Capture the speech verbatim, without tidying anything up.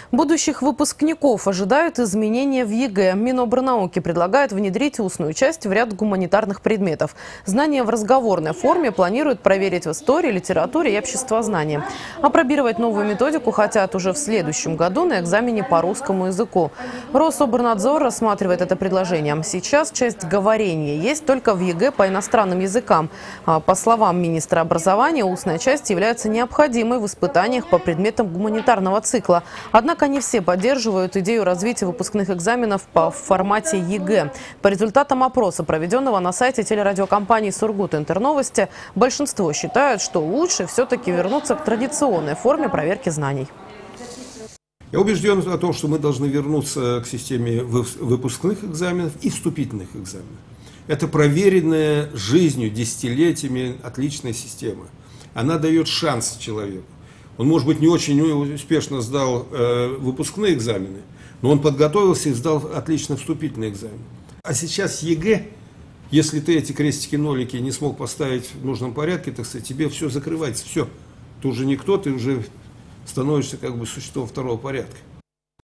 Будущих выпускников ожидают изменения в ЕГЭ. Минобрнауки предлагает внедрить устную часть в ряд гуманитарных предметов. Знания в разговорной форме планируют проверить в истории, литературе и обществознании. Опробировать новую методику хотят уже в следующем году на экзамене по русскому языку. Рособорнадзор рассматривает это предложение. Сейчас часть говорения есть только в ЕГЭ по иностранным языкам. По словам министра образования, устная часть является необходимой в испытаниях по предметам гуманитарного цикла. Однако не все поддерживают идею развития выпускных экзаменов по формате ЕГЭ. По результатам опроса, проведенного на сайте телерадиокомпании «Сургут-Интерновости», большинство считают, что лучше все-таки вернуться к традиционной форме проверки знаний. Я убежден о том, что мы должны вернуться к системе выпускных экзаменов и вступительных экзаменов. Это проверенная жизнью, десятилетиями отличная система. Она дает шанс человеку. Он, может быть, не очень успешно сдал э, выпускные экзамены, но он подготовился и сдал отлично вступительный экзамен. А сейчас ЕГЭ, если ты эти крестики-нолики не смог поставить в нужном порядке, так сказать, тебе все закрывается, все. Ты уже никто, ты уже становишься как бы существом второго порядка.